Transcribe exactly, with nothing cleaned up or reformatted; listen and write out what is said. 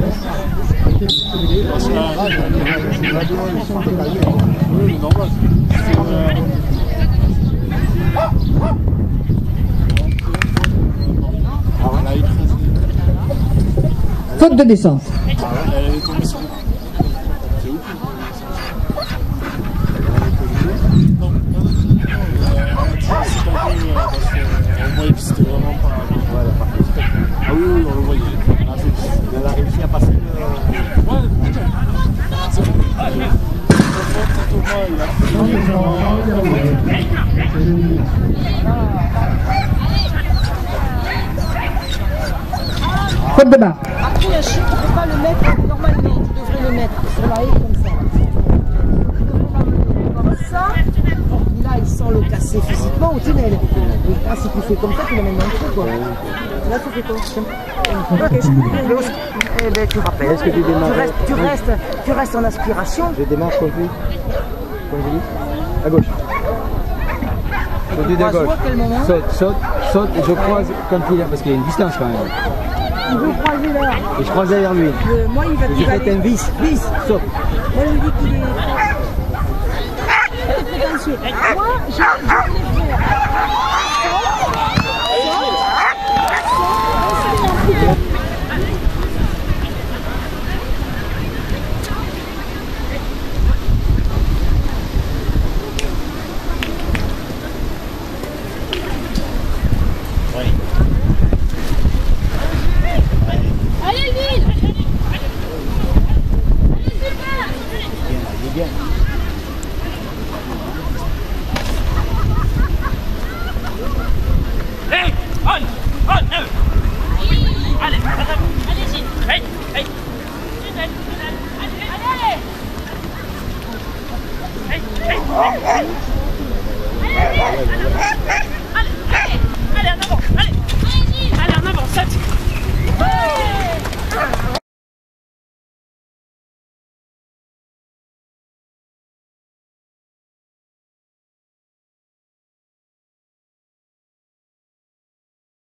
Faute de descente. Ah oui, oui, on le voyait. Elle a réussi à passer le... Ouais, Faute de barre. Après, un chien, tu ne peux pas le mettre normalement, tu devrais le mettre sur la haie comme ça. Comme ça, là, il sent le casser physiquement au tunnel. Et là, si tu fais comme ça, tu le mets dans le trou, quoi. Là, tu fais quoi? Ok, je... Eh bien, tu rappelles. Est-ce que tu démarres? Tu restes, tu restes, tu restes en aspiration. Je démarre comme lui. Comme je dis. À gauche. Continue de gauche. À quel moment? Saute, saute, saute et je croise quand il est. Parce qu'il y a une distance quand même. Il veut croiser là. Et je croise derrière lui. Euh, moi, il va Je fais un vis, vis, saute. Moi, je lui dis qu'il est. Fais prétentieux. Moi, je, je vais le faire. Allez, allez, allez, allez, allez, allez, allez, allez, allez, allez, allez, allez, allez, allez, allez, allez, allez,